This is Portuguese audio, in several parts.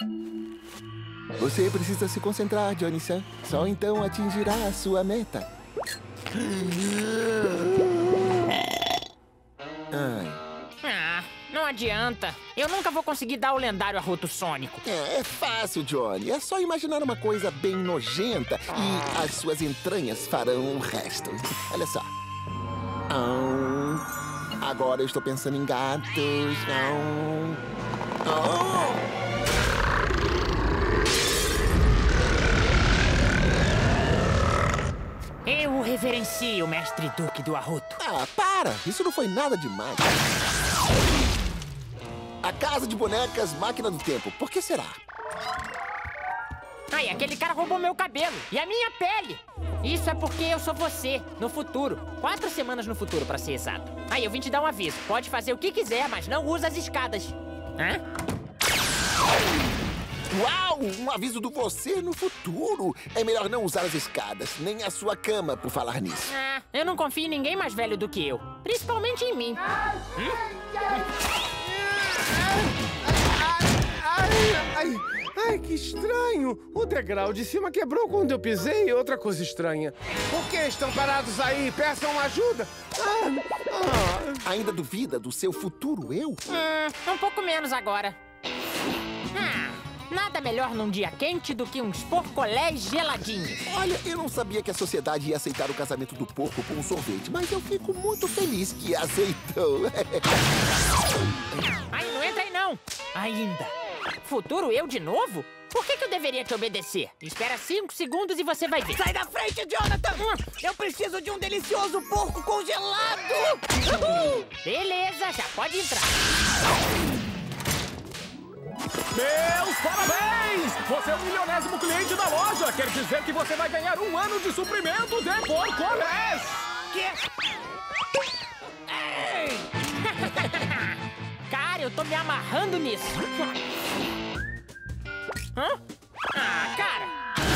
Você precisa se concentrar, Johnny-san. Só então atingirá a sua meta. Ah, não adianta. Eu nunca vou conseguir dar o lendário arroto sônico. É fácil, Johnny. É só imaginar uma coisa bem nojenta e as suas entranhas farão o resto. Olha só. Agora eu estou pensando em gatos. Eu o reverencio, mestre Duque do Arroto. Ah, para! Isso não foi nada demais. A casa de bonecas, máquina do tempo. Por que será? Ai, aquele cara roubou meu cabelo e a minha pele. Isso é porque eu sou você, no futuro. 4 semanas no futuro, pra ser exato. Aí, eu vim te dar um aviso. Pode fazer o que quiser, mas não usa as escadas. Hã? Uau! Um aviso do você no futuro. É melhor não usar as escadas, nem a sua cama, por falar nisso. Ah, eu não confio em ninguém mais velho do que eu. Principalmente em mim. Ai, que estranho! O degrau de cima quebrou quando eu pisei. Outra coisa estranha. Por que estão parados aí? Peçam ajuda! Ainda duvida do seu futuro eu? Um pouco menos agora. Nada melhor num dia quente do que uns porcolés geladinhos. Olha, eu não sabia que a sociedade ia aceitar o casamento do porco com um sorvete, mas eu fico muito feliz que aceitou. Ai, não entra aí não! Ainda. Futuro eu de novo? Por que eu deveria te obedecer? Espera 5 segundos e você vai ver. Sai da frente, Jonathan! Eu preciso de um delicioso porco congelado! Beleza, já pode entrar. Meus parabéns! Você é o 1000º cliente da loja! Quer dizer que você vai ganhar 1 ano de suprimento de porcolés! Quê? Cara, eu tô me amarrando nisso. Cara!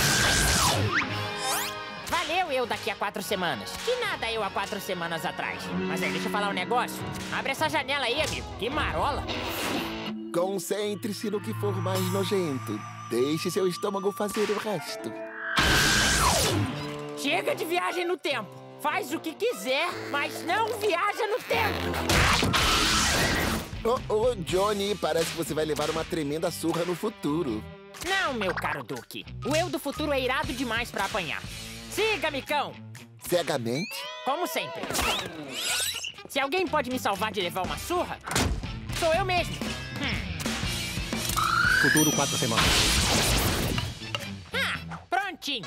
Valeu eu daqui a 4 semanas. Que nada eu há 4 semanas atrás. Mas aí, deixa eu falar um negócio. Abre essa janela aí, amigo. Que marola. Concentre-se no que for mais nojento. Deixe seu estômago fazer o resto. Chega de viagem no tempo. Faz o que quiser, mas não viaja no tempo. Oh, Johnny, parece que você vai levar uma tremenda surra no futuro. Não, meu caro Duque. O eu do futuro é irado demais pra apanhar. Siga-me, cão. Cegamente? Como sempre. Se alguém pode me salvar de levar uma surra, sou eu mesmo. Futuro 4 semanas. Prontinho.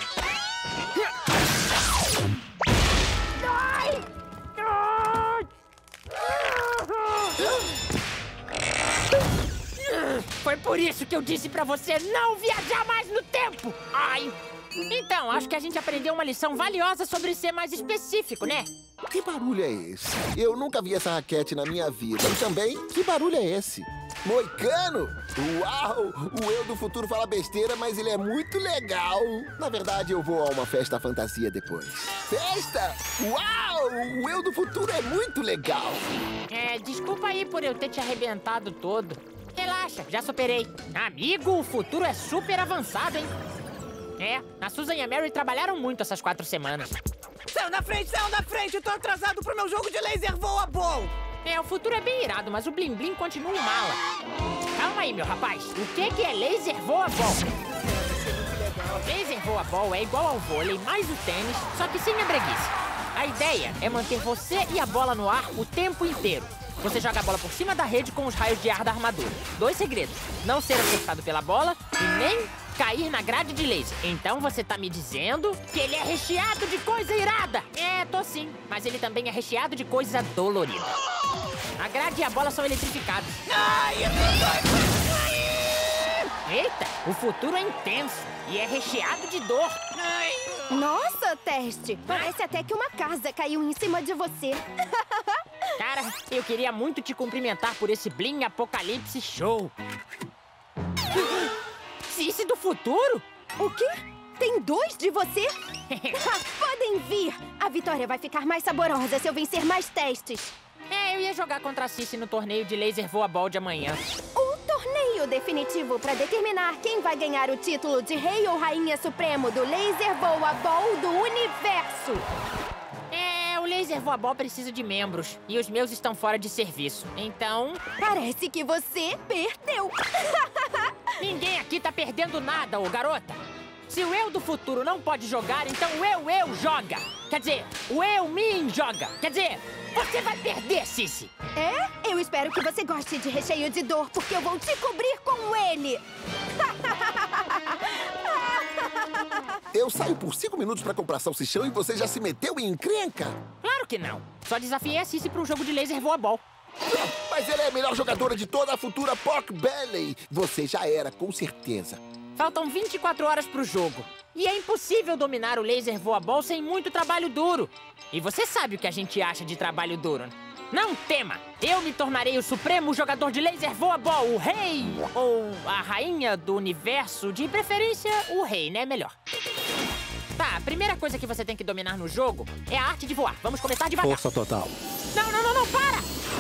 Foi por isso que eu disse pra você não viajar mais no tempo. Ai. Então, acho que a gente aprendeu uma lição valiosa sobre ser mais específico, né? Que barulho é esse? Eu nunca vi essa raquete na minha vida. E também, que barulho é esse? Moicano? Uau! O eu do futuro fala besteira, mas ele é muito legal. Na verdade, eu vou a uma festa fantasia depois. Festa? Uau! O eu do futuro é muito legal. Desculpa aí por eu ter te arrebentado todo. Relaxa, já superei. Amigo, o futuro é super avançado, hein? A Susan e a Mary trabalharam muito essas 4 semanas. Saiam da frente, saiam da frente! Eu tô atrasado pro meu jogo de laser voa ball! O futuro é bem irado, mas o Blim Blim continua um mala. Calma aí, meu rapaz. O que é laser voa ball? Laser voa ball é igual ao vôlei mais o tênis, só que sem a breguice. A ideia é manter você e a bola no ar o tempo inteiro. Você joga a bola por cima da rede com os raios de ar da armadura. 2 segredos: não ser acertado pela bola e nem cair na grade de laser. Então você tá me dizendo que ele é recheado de coisa irada? Tô sim. Mas ele também é recheado de coisa dolorida. A grade e a bola são eletrificadas. Eita, o futuro é intenso e é recheado de dor. Nossa, Teste! Parece até que uma casa caiu em cima de você. Cara, eu queria muito te cumprimentar por esse Blim Apocalipse Show. Cici do futuro? O quê? Tem 2 de você? Podem vir! A vitória vai ficar mais saborosa se eu vencer mais testes. Eu ia jogar contra a Cici no torneio de laser voa ball de amanhã. Um torneio? desafio definitivo para determinar quem vai ganhar o título de Rei ou Rainha Supremo do Laser Voa Ball do Universo. O Laser Voa Ball precisa de membros e os meus estão fora de serviço. Então, Parece que você perdeu. ninguém aqui tá perdendo nada, ô garota. Se o eu do futuro não pode jogar, então o eu joga. Quer dizer, o eu me joga. Quer dizer, você vai perder, Cici. É? Eu espero que você goste de recheio de dor, porque eu vou te cobrir com ele. Eu saio por 5 minutos pra comprar salsichão e você já se meteu em encrenca? Claro que não. Só desafiei a Cici pra um jogo de Laser Voa Ball. Mas ela é a melhor jogadora de toda a futura Pork Belly. Você já era, com certeza. Faltam 24 horas pro jogo. E é impossível dominar o Laser Voa Ball sem muito trabalho duro. E você sabe o que a gente acha de trabalho duro, né? Não tema! Eu me tornarei o supremo jogador de Laser Voa Ball, o rei! Ou a rainha do universo, de preferência o rei, né? Melhor. Tá, a primeira coisa que você tem que dominar no jogo é a arte de voar. Vamos começar devagar. Força total. Não, para!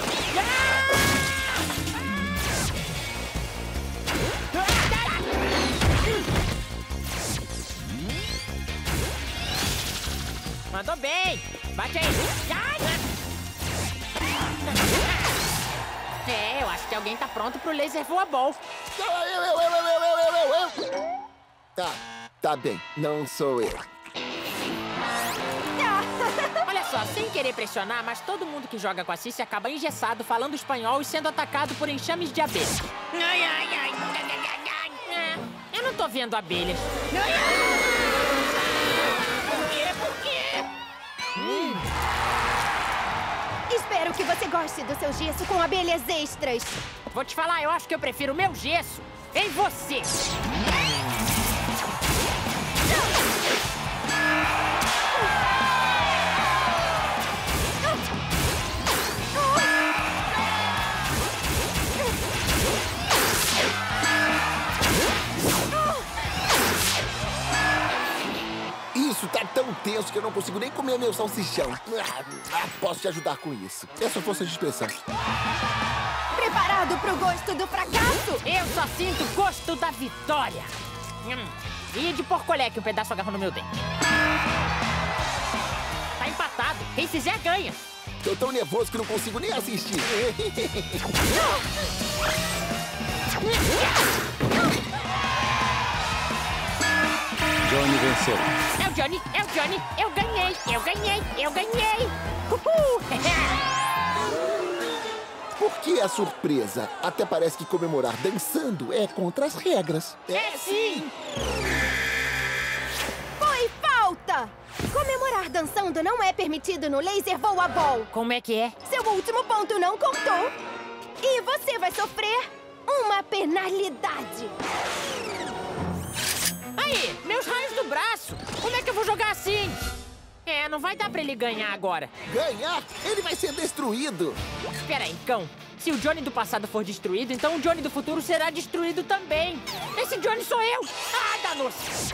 Mandou bem! Bate aí! Eu acho que alguém tá pronto pro Laser Voa Ball. Eu. Tá bem, não sou eu. Olha só, sem querer pressionar, mas todo mundo que joga com a Cici acaba engessado, falando espanhol e sendo atacado por enxames de abelhas. Eu não tô vendo abelhas. Por quê? Espero que você goste do seu gesso com abelhas extras. Vou te falar, eu acho que eu prefiro o meu gesso em você. Isso tá tão tenso que eu não consigo nem comer meu salsichão. Posso te ajudar com isso. É sua força de expressão. Preparado pro gosto do fracasso? Eu só sinto gosto da vitória. E de porcolé que um pedaço agarrou no meu dente. Tá empatado. Quem fizer, ganha. Tô tão nervoso que não consigo nem assistir. Johnny venceu. É o Johnny. Eu ganhei. Uhul. Por que a surpresa? Até parece que comemorar dançando é contra as regras. É sim. Foi falta! Comemorar dançando não é permitido no Laser Voa Ball. Como é que é? Seu último ponto não contou. E você vai sofrer uma penalidade. Aí, meus raios do braço. Como é que eu vou jogar assim? Não vai dar pra ele ganhar agora. Ganhar? Ele vai ser destruído. Espera aí, cão. Se o Johnny do passado for destruído, então o Johnny do futuro será destruído também. Esse Johnny sou eu. Danou-se.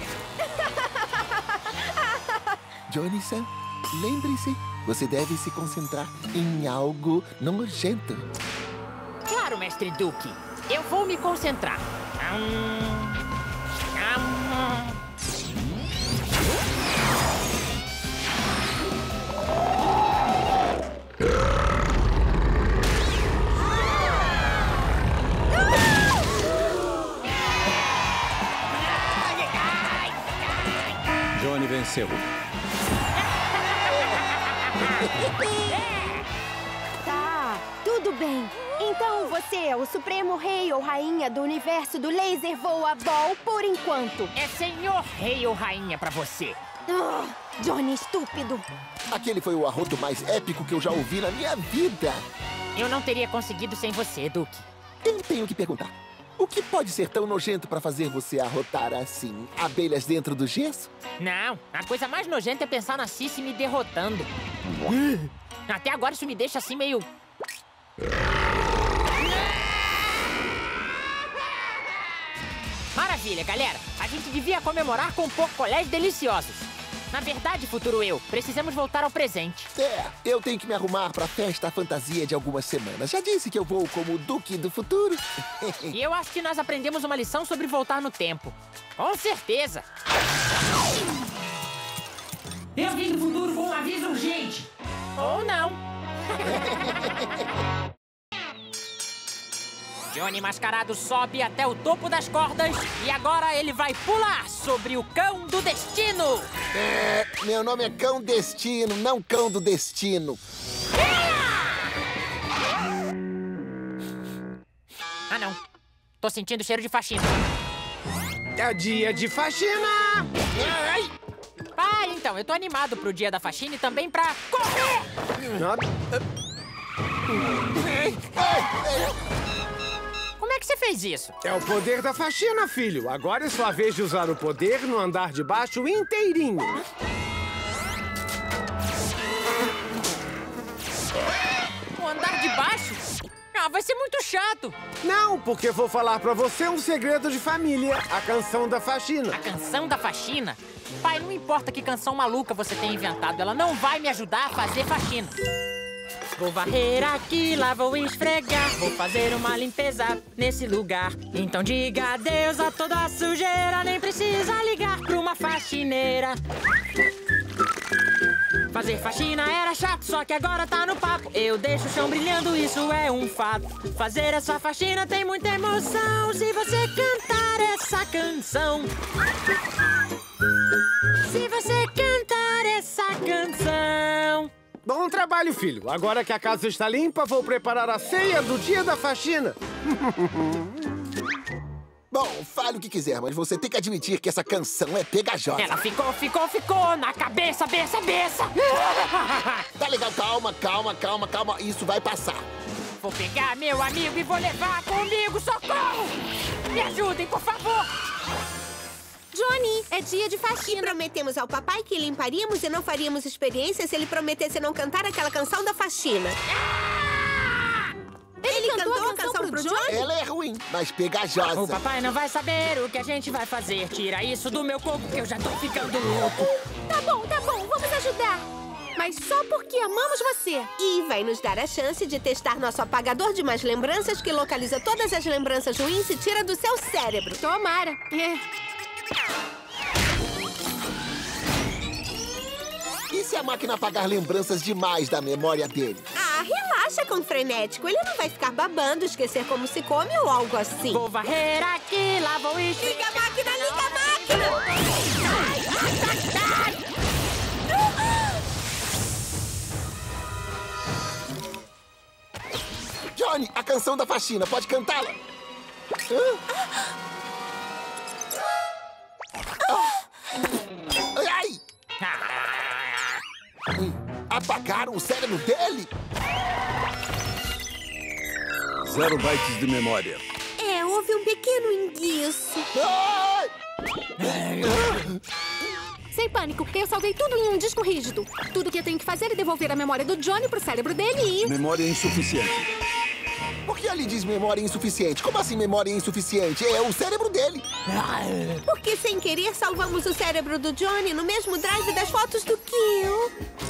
Johnny-san, lembre-se, você deve se concentrar em algo nojento. Claro, mestre Duque. Eu vou me concentrar. Johnny venceu. Tá, tudo bem. Então você é o supremo rei ou rainha do universo do Laser Voa Ball por enquanto. É senhor rei ou rainha pra você. Johnny estúpido. Aquele foi o arroto mais épico que eu já ouvi na minha vida. Eu não teria conseguido sem você, Duque. Eu tenho que perguntar. O que pode ser tão nojento pra fazer você arrotar assim? Abelhas dentro do gesso? Não, a coisa mais nojenta é pensar na Cici me derrotando. Até agora isso me deixa assim meio... Maravilha, galera. A gente devia comemorar com porcolés deliciosos. Na verdade, futuro eu, precisamos voltar ao presente. Eu tenho que me arrumar pra festa fantasia de algumas semanas. Já disse que eu vou como o Duque do Futuro. E eu acho que nós aprendemos uma lição sobre voltar no tempo. Com certeza. Eu vim do futuro com um aviso urgente. Ou não. Johnny Mascarado sobe até o topo das cordas e agora ele vai pular sobre o Cão do Destino. Meu nome é Cão Destino, não Cão do Destino. Ah, não. Tô sentindo cheiro de faxina. É dia de faxina! Ah, então, eu tô animado pro dia da faxina e também pra correr! Como é que você fez isso? É o poder da faxina, filho. Agora é sua vez de usar o poder no andar de baixo inteirinho. O andar de baixo? Ah, vai ser muito chato. Não, porque vou falar pra você um segredo de família. A canção da faxina. A canção da faxina? Pai, não importa que canção maluca você tenha inventado, ela não vai me ajudar a fazer faxina. Vou varrer aqui, lá vou esfregar. Vou fazer uma limpeza nesse lugar. Então diga adeus a toda a sujeira. Nem precisa ligar pra uma faxineira. Fazer faxina era chato, só que agora tá no papo. Eu deixo o chão brilhando, isso é um fato. Fazer essa faxina tem muita emoção. Se você cantar essa canção. Se você cantar essa canção. Bom trabalho, filho. Agora que a casa está limpa, vou preparar a ceia do dia da faxina. Bom, fale o que quiser, mas você tem que admitir que essa canção é pegajosa. Ela ficou na cabeça, beça. Tá legal, calma. Isso vai passar. Vou pegar meu amigo e vou levar comigo, socorro! Me ajudem, por favor! Johnny, é dia de faxina. E prometemos ao papai que limparíamos e não faríamos experiência se ele prometesse não cantar aquela canção da faxina. Ele cantou a canção pro Johnny? Ela é ruim, mas pegajosa. O papai não vai saber o que a gente vai fazer. Tira isso do meu corpo que eu já tô ficando louco. Tá bom, vamos ajudar. Mas só porque amamos você. E vai nos dar a chance de testar nosso apagador de más lembranças que localiza todas as lembranças ruins e tira do seu cérebro. Tomara. E se a máquina apagar lembranças demais da memória dele? Ah, relaxa com o frenético. Ele não vai ficar babando, esquecer como se come ou algo assim. Vou varrer aqui, lá vou ir. Liga a máquina, liga a máquina! Johnny, a canção da faxina, pode cantá-la? Ai! Apagaram o cérebro dele? 0 bytes de memória. Houve um pequeno enguiço. Ai! Sem pânico, eu salvei tudo em um disco rígido. Tudo que eu tenho que fazer é devolver a memória do Johnny pro cérebro dele e... Memória insuficiente. Por que ele diz memória insuficiente? Como assim memória insuficiente? É o cérebro dele. Porque sem querer salvamos o cérebro do Johnny no mesmo drive das fotos do Kill.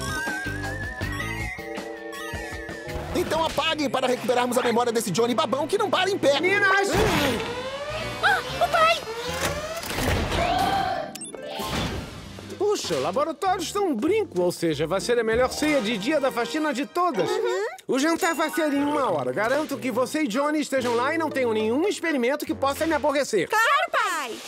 Então apaguem para recuperarmos a memória desse Johnny babão que não para em pé. Meninas! O pai! Puxa, o laboratório está um brinco, ou seja, vai ser a melhor ceia de dia da faxina de todas. O jantar vai ser em 1 hora. Garanto que você e Johnny estejam lá e não tenham nenhum experimento que possa me aborrecer. Claro, pai!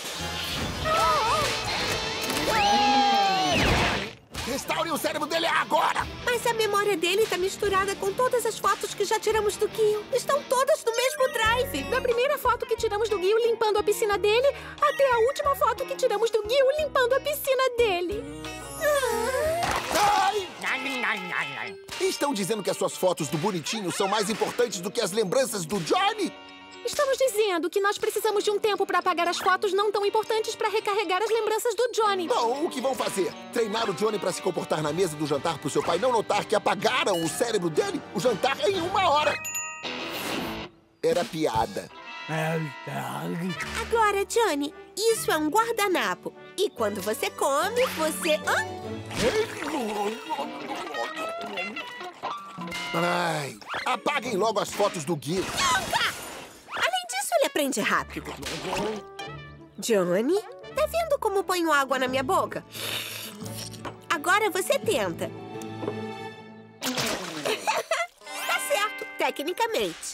Restaurem o cérebro dele agora! Mas a memória dele está misturada com todas as fotos que já tiramos do Kill. Estão todas no mesmo drive. Da primeira foto que tiramos do Gil limpando a piscina dele, até a última foto que tiramos do Gil limpando a piscina dele. Ai! Estão dizendo que as suas fotos do bonitinho são mais importantes do que as lembranças do Johnny? Estamos dizendo que nós precisamos de um tempo para apagar as fotos não tão importantes para recarregar as lembranças do Johnny. Bom, o que vão fazer? Treinar o Johnny para se comportar na mesa do jantar pro seu pai não notar que apagaram o cérebro dele? O jantar é em 1 hora. Era piada. Agora, Johnny, isso é um guardanapo. E quando você come, você... Ai, apaguem logo as fotos do Gui. Nunca! Além disso, ele aprende rápido. Johnny, tá vendo como ponho água na minha boca? Agora você tenta. Tá certo, tecnicamente.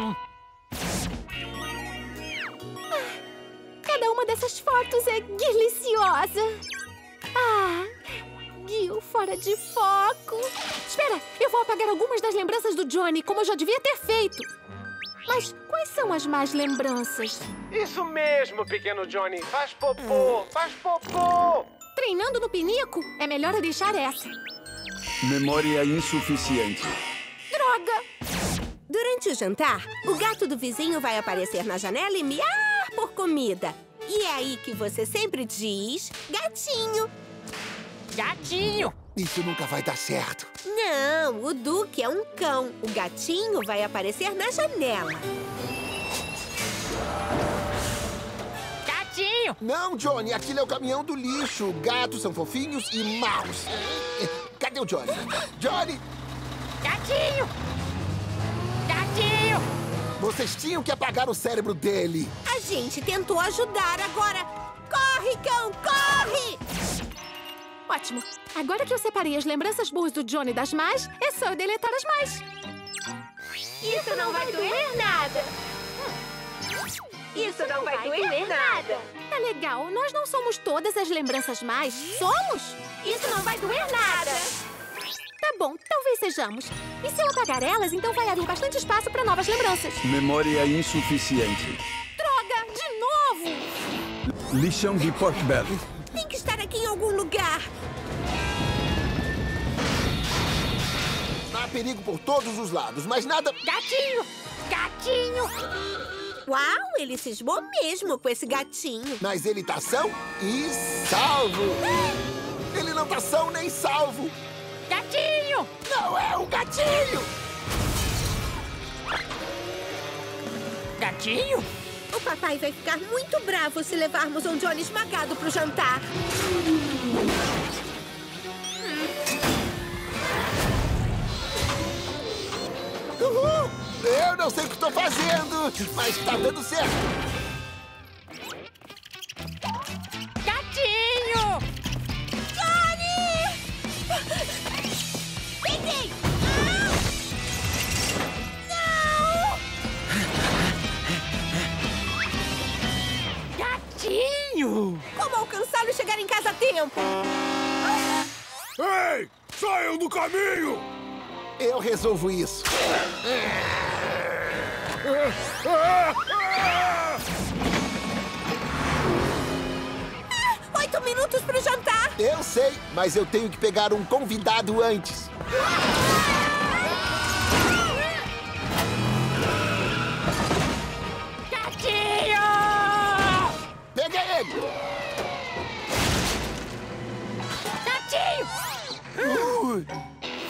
Cada uma dessas fotos é deliciosa. Ah, Gil fora de foco. Espera, eu vou apagar algumas das lembranças do Johnny, como eu já devia ter feito. Mas quais são as más lembranças? Isso mesmo, pequeno Johnny. Faz popô, faz popô. Treinando no pinico, é melhor eu deixar essa. Memória insuficiente. Droga! Durante o jantar, o gato do vizinho vai aparecer na janela e miar por comida. E é aí que você sempre diz, gatinho. Gatinho! Isso nunca vai dar certo. Não, o Duque é um cão. O gatinho vai aparecer na janela. Gatinho! Não, Johnny, aquilo é o caminhão do lixo. Gatos são fofinhos e maus. Cadê o Johnny? Johnny! Gatinho! Gatinho! Vocês tinham que apagar o cérebro dele. A gente tentou ajudar, agora... Corre, cão, corre! Ótimo. Agora que eu separei as lembranças boas do Johnny das más, é só eu deletar as más. Isso não vai doer nada. Isso não vai doer nada. Tá legal, nós não somos todas as lembranças más. Somos? Isso não vai doer nada. Tá bom, talvez sejamos. E se eu apagar elas, então vai haver bastante espaço para novas lembranças. Memória insuficiente. Droga, de novo! Lixão de Pork Belly. Tem que estar aqui em algum lugar. Há perigo por todos os lados, mas nada... Gatinho! Gatinho! Uau, ele cismou mesmo com esse gatinho. Mas ele tá são e salvo. Ele não tá são nem salvo. Gatinho! Não é um gatinho! Gatinho? O papai vai ficar muito bravo se levarmos um Johnny esmagado pro jantar. Uhul! Eu não sei o que estou fazendo, mas tá dando certo. Gatinho! Johnny! Peguei! Gatinho! Como alcançá-lo e chegar em casa a tempo? Ei! Saiam do caminho! Eu resolvo isso. 8 minutos pro jantar. Eu sei, mas eu tenho que pegar um convidado antes. Gatinho! Peguei ele! Gatinho!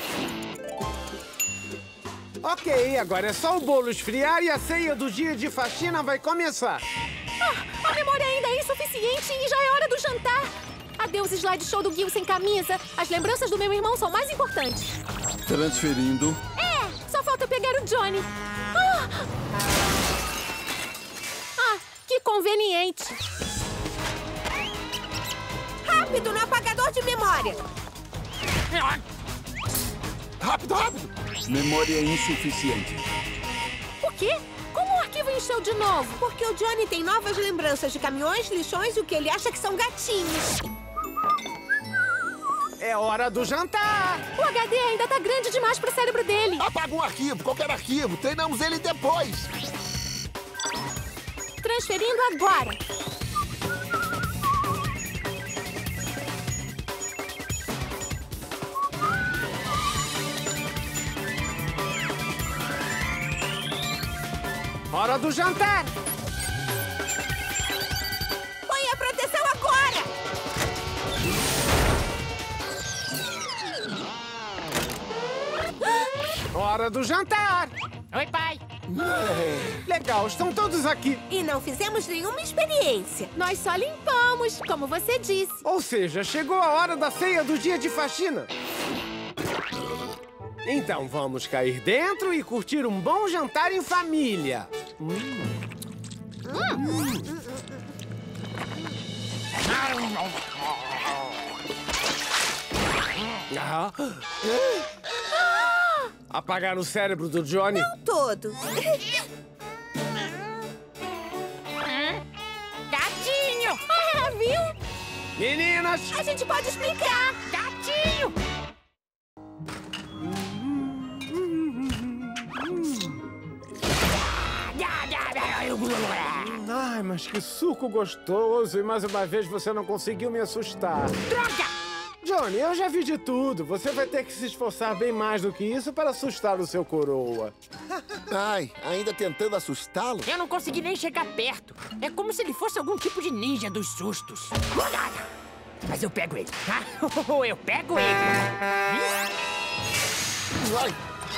Ok, agora é só o bolo esfriar e a ceia do dia de faxina vai começar. A memória ainda é insuficiente e já é hora do jantar. Adeus, slideshow do Gil sem camisa. As lembranças do meu irmão são mais importantes. Transferindo. Só falta eu pegar o Johnny. Que conveniente. Rápido no apagador de memória. Rápido, rápido! Memória insuficiente. O quê? Como o arquivo encheu de novo? Porque o Johnny tem novas lembranças de caminhões, lixões e o que ele acha que são gatinhos. É hora do jantar. O HD ainda tá grande demais pro cérebro dele. Apaga um arquivo, qualquer arquivo. Treinamos ele depois. Transferindo agora. Hora do jantar. Põe a proteção agora. Hora do jantar. Oi, pai! Legal, estão todos aqui. E não fizemos nenhuma experiência. Nós só limpamos, como você disse. Ou seja, chegou a hora da ceia do dia de faxina. Então vamos cair dentro e curtir um bom jantar em família. Apagar o cérebro do Johnny? Não todo. Gatinho! Ah, viu? Meninas! A gente pode explicar. Gatinho! Ai, mas que suco gostoso! E mais uma vez você não conseguiu me assustar. Droga! Johnny, eu já vi de tudo. Você vai ter que se esforçar bem mais do que isso para assustar o seu coroa. Ai, ainda tentando assustá-lo? Eu não consegui nem chegar perto. É como se ele fosse algum tipo de ninja dos sustos. Mas eu pego ele. Eu pego ele. Ai.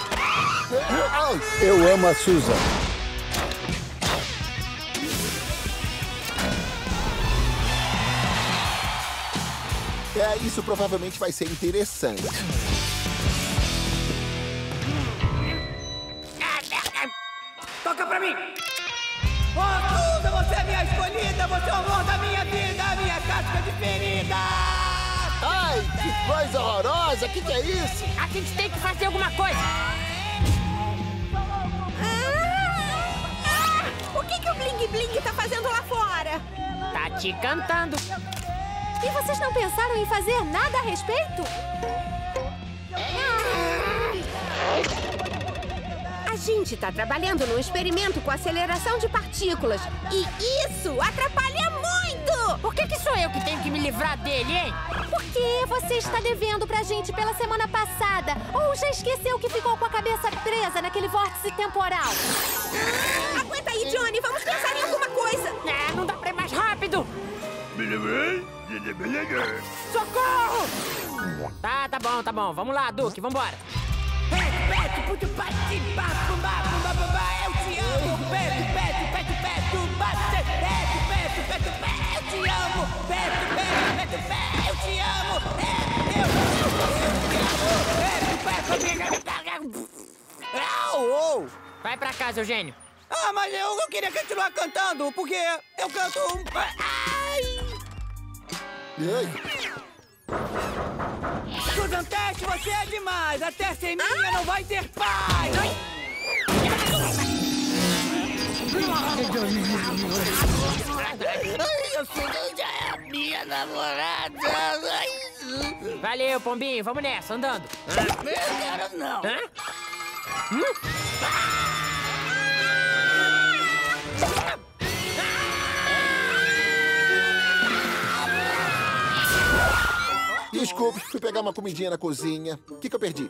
Eu amo a Susan. Isso provavelmente vai ser interessante. Toca pra mim! Oh, Susan, você é minha escolhida! Você é o amor da minha vida! A minha casca de ferida! Ai, que coisa horrorosa! Que é isso? A gente tem que fazer alguma coisa. O que o Bling Bling tá fazendo lá fora? Tá te cantando. E vocês não pensaram em fazer nada a respeito? A gente tá trabalhando num experimento com aceleração de partículas. E isso atrapalha muito! Por que sou eu que tenho que me livrar dele, hein? Porque você está devendo pra gente pela semana passada. Ou já esqueceu que ficou com a cabeça presa naquele vórtice temporal? Aguenta aí, Johnny. Vamos pensar em alguma coisa. Não dá pra ir mais rápido. Socorro! Tá bom. Vamos lá, Duke, vambora. Eu te amo! Eu te amo! Vai pra casa, Eugênio. Ah, mas eu não queria continuar cantando, porque eu canto... Ai! Susan Teste, você é demais! Até sem minha não vai ter paz! A Susan já é a minha namorada! Valeu, Pombinho. Vamos nessa, andando. Eu quero não! Desculpe, fui pegar uma comidinha na cozinha. O que eu perdi?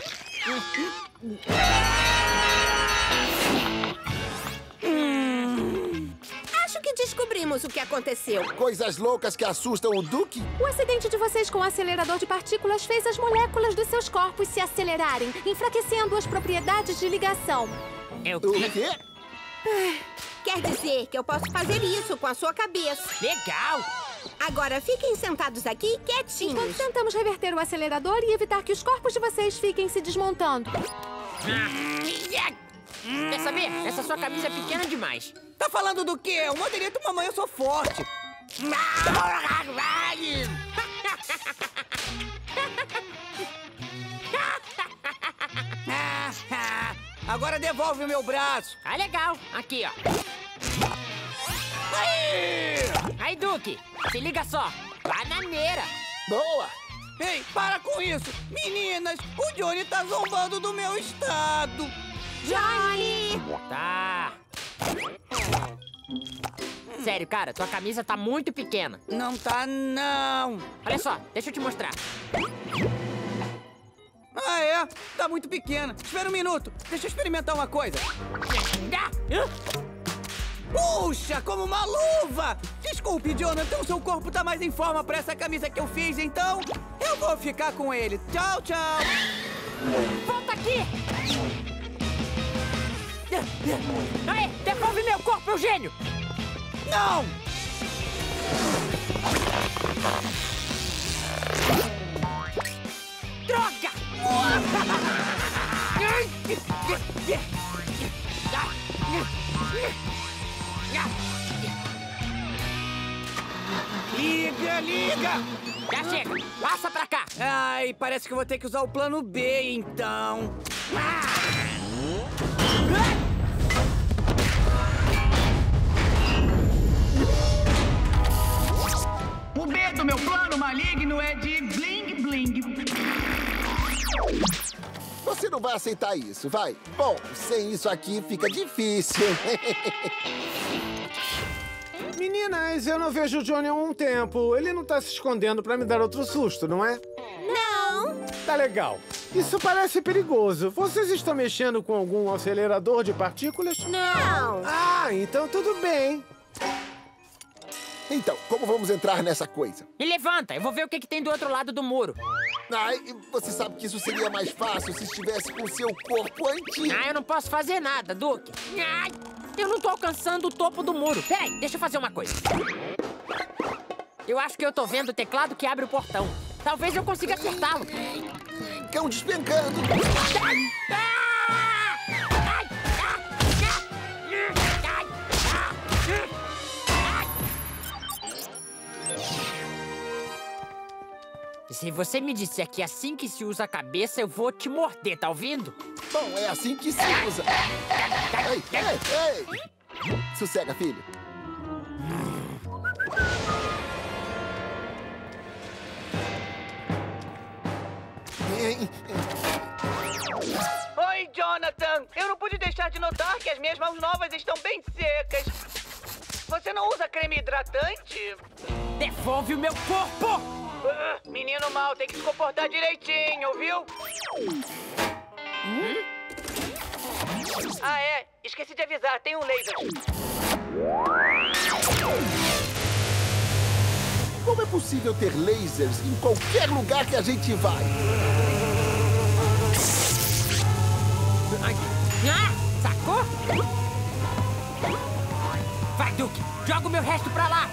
Acho que descobrimos o que aconteceu. Coisas loucas que assustam o Duke? O acidente de vocês com o acelerador de partículas fez as moléculas dos seus corpos se acelerarem, enfraquecendo as propriedades de ligação. O quê? Quer dizer que eu posso fazer isso com a sua cabeça. Legal! Agora fiquem sentados aqui quietinhos. Enquanto tentamos reverter o acelerador e evitar que os corpos de vocês fiquem se desmontando. Quer saber? Essa sua camisa é pequena demais. Tá falando do quê? Uma direita, mamãe, eu sou forte. Agora devolve o meu braço. Ah, legal. Aqui, ó. Aí, Duke. Se liga só. Bananeira. Boa! Ei, para com isso. Meninas, o Johnny tá zombando do meu estado. Johnny! Tá. Sério, cara, tua camisa tá muito pequena. Não tá, não. Olha só, deixa eu te mostrar. Ah, é? Tá muito pequena. Espera um minuto. Deixa eu experimentar uma coisa. Puxa, como uma luva! Desculpe, Jonathan, seu corpo tá mais em forma pra essa camisa que eu fiz, então eu vou ficar com ele. Tchau, tchau! Volta aqui! Aê, devolve meu corpo, Eugênio! Não! Droga! Liga, liga! Já chega! Passa pra cá! Ai, parece que eu vou ter que usar o plano B, então. O B do meu plano maligno é de bling bling. Você não vai aceitar isso, vai? Bom, sem isso aqui fica difícil. Meninas, eu não vejo o Johnny há um tempo. Ele não tá se escondendo pra me dar outro susto, não é? Não. Tá legal. Isso parece perigoso. Vocês estão mexendo com algum acelerador de partículas? Não. Ah, então tudo bem. Então, como vamos entrar nessa coisa? Me levanta, eu vou ver o que tem do outro lado do muro. Ai, você sabe que isso seria mais fácil se estivesse com seu corpo antigo. Ah, eu não posso fazer nada, Duke. Ai, eu não tô alcançando o topo do muro. Peraí, deixa eu fazer uma coisa. Eu acho que eu tô vendo o teclado que abre o portão. Talvez eu consiga acertá-lo. Cão despencando. Se você me disser que é assim que se usa a cabeça, eu vou te morder, tá ouvindo? Bom, é assim que se usa. Ei, ei, ei! Sossega, filho. Oi, Jonathan! Eu não pude deixar de notar que as minhas mãos novas estão bem secas. Você não usa creme hidratante? Devolve o meu corpo! Menino mal, tem que se comportar direitinho, viu? Ah, é. Esqueci de avisar, tem um laser. Como é possível ter lasers em qualquer lugar que a gente vai? Sacou? Vai, Duke! Joga o meu resto pra lá!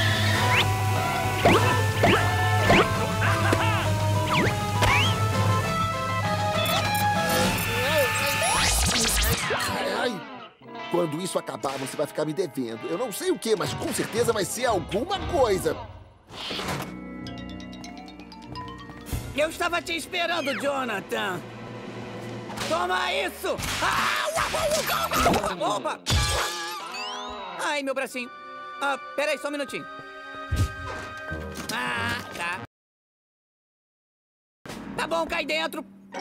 Ai, quando isso acabar, você vai ficar me devendo. Eu não sei o que, mas com certeza vai ser alguma coisa. Eu estava te esperando, Jonathan. Toma isso! Opa! Ai, meu bracinho. Ah, peraí, só um minutinho. Ah, tá. Tá bom, cai dentro.